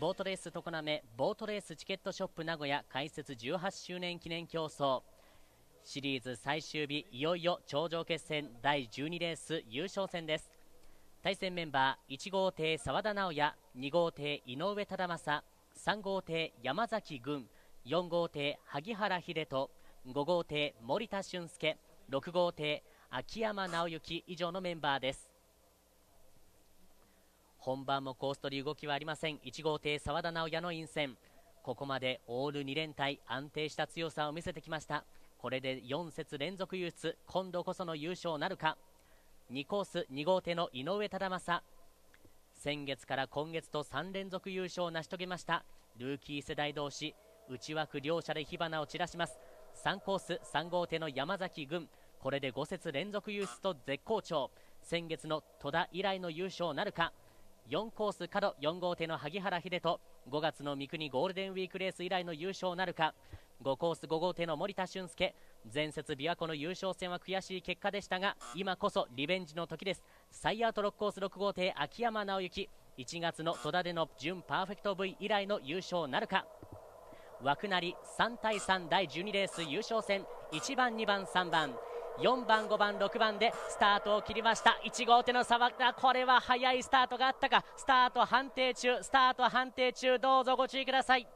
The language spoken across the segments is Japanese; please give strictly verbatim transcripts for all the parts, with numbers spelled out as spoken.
ボートレース常滑ボートレースチケットショップ名古屋開設じゅうはちしゅうねん記念競争シリーズ最終日、いよいよ頂上決戦だいじゅうにレース優勝戦です。対戦メンバーいち号艇澤田直也、に号艇井上忠正、さん号艇山崎軍、よん号艇萩原秀人、ご号艇森田俊介、ろく号艇秋山直之以上のメンバーです。本番もコース取り動きはありません。いち号艇澤田直也の陰線、ここまでオールに連隊安定した強さを見せてきました。これでよん節連続優出、今度こその優勝なるか。にコースに号艇の井上忠正、先月から今月とさん連続優勝を成し遂げました。ルーキー世代同士内枠両者で火花を散らします。さんコースさん号艇の山崎軍、これでご節連続優出と絶好調、先月の戸田以来の優勝なるか。よんコース角よん号艇の萩原秀人、ごがつの三国ゴールデンウィークレース以来の優勝なるか。ごコースご号艇の森田俊介、前節琵琶湖の優勝戦は悔しい結果でしたが今こそリベンジの時です。最アウトろくコースろく号艇秋山直之、いちがつの戸田での準パーフェクト V 以来の優勝なるか。枠なりさん対さんだいじゅうにレース優勝戦、いちばんにばんさんばんよんばんごばんろくばんでスタートを切りました。いち号艇の澤田、これは早いスタートがあったか。スタート判定中、スタート判定中、どうぞご注意ください。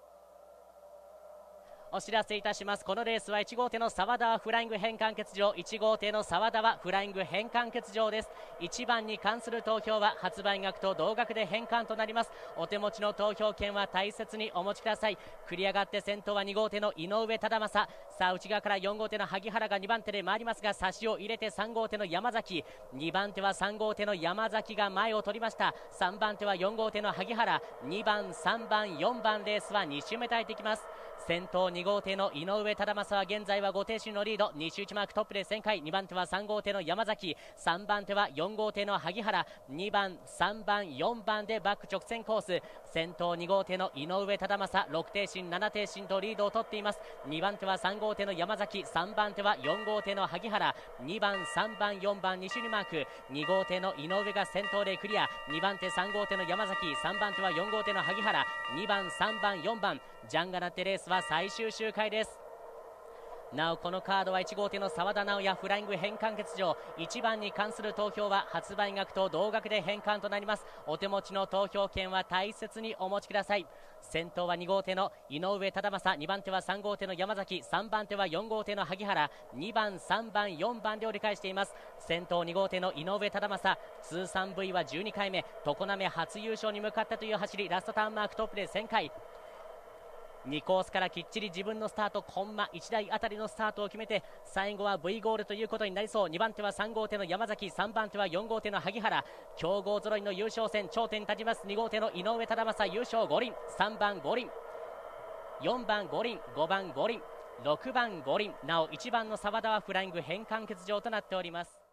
お知らせいたします。このレースはいち号艇の澤田はフライング変換欠場、いち号艇の澤田はフライング変換欠場です。いちばんに関する投票は発売額と同額で変換となります。お手持ちの投票権は大切にお持ちください。繰り上がって先頭はに号艇の井上忠正、さあ内側からよん号艇の萩原がにばん手で回りますが差しを入れてさん号艇の山崎、にばん手はさん号艇の山崎が前を取りました。さんばん手はよん号艇の萩原、にばんさんばんよんばんレースはに周目耐えてきます。先頭に号艇の井上忠正は現在はご艇身のリード、に周いちマークトップで旋回、にばん手はさん号艇の山崎、さんばん手はよん号艇の萩原、にばんさんばんよんばんでバック直線コース、先頭に号艇の井上忠正、ろく艇身なな艇身とリードを取っています。にばん手はさん号艇の山崎、さんばん手はよん号艇の萩原、にばんさんばんよんばんに周にマーク、に号艇の井上が先頭でクリア、にばん手さん号艇の山崎、さんばん手はよん号艇の萩原、にばんさんばんよんばん、ジャンガナテレースは最終周回です。なおこのカードはいち号艇の澤田直也フライング変換欠場、いちばんに関する投票は発売額と同額で変換となります。お手持ちの投票権は大切にお持ちください。先頭はに号艇の井上忠正、にばん手はさん号艇の山崎、さんばん手はよん号艇の萩原、にばんさんばんよんばんで折り返しています。先頭に号艇の井上忠正、通算 V はじゅうにかいめ、常滑初優勝に向かったという走り、ラストターンマークトップで旋回、にコースからきっちり自分のスタート、コンマいち台あたりのスタートを決めて最後は V ゴールということになりそう。にばん手はさん号艇の山崎、さんばん手はよん号艇の萩原、強豪揃いの優勝戦、頂点に立ちます。に号艇の井上忠正優勝五輪、さんばん五輪、よんばん五輪、ごばん五輪、ろくばん五輪、なおいちばんの澤田はフライング変換欠場となっております。